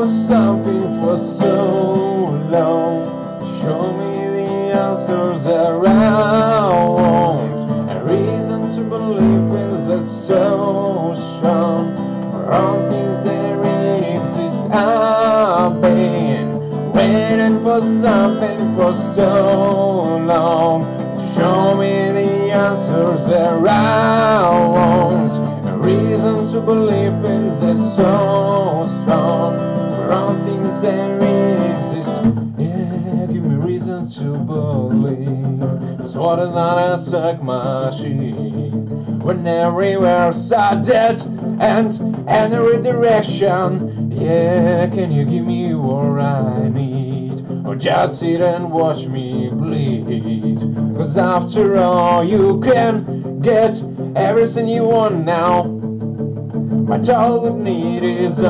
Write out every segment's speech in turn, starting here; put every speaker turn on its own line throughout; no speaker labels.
something for so long. Show me the answers that I want, a reason to believe things that's so strong. Wrong things that really exist. I've been waiting for something for so long, to show me the answers that I want, a reason to believe things that's so strong. Wrong things that really exist. Yeah, give me reason to believe. This water's not a suck machine, when everywhere's a dead end, every direction. Yeah, can you give me what I need, or just sit and watch me bleed? Cause after all, you can get everything you want now, but all we need is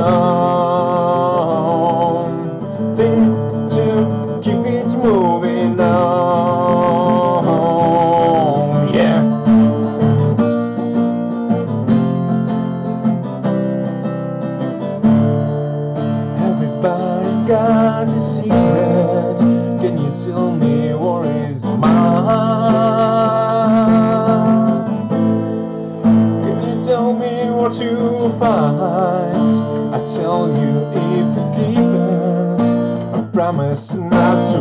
on thing to keep it moving on. Yeah. Everybody's got a secret. Can you tell me what is mine? Can you tell me what you find? I tell you if you keep it, I promise not to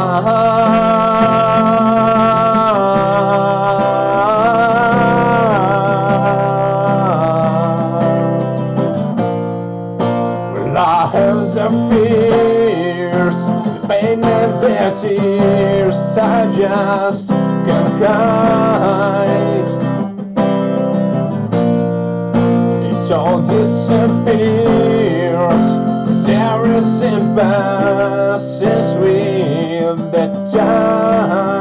lie. Hands are fierce, the pain and the tears I just can't hide. It all disappears, there is passes with the time.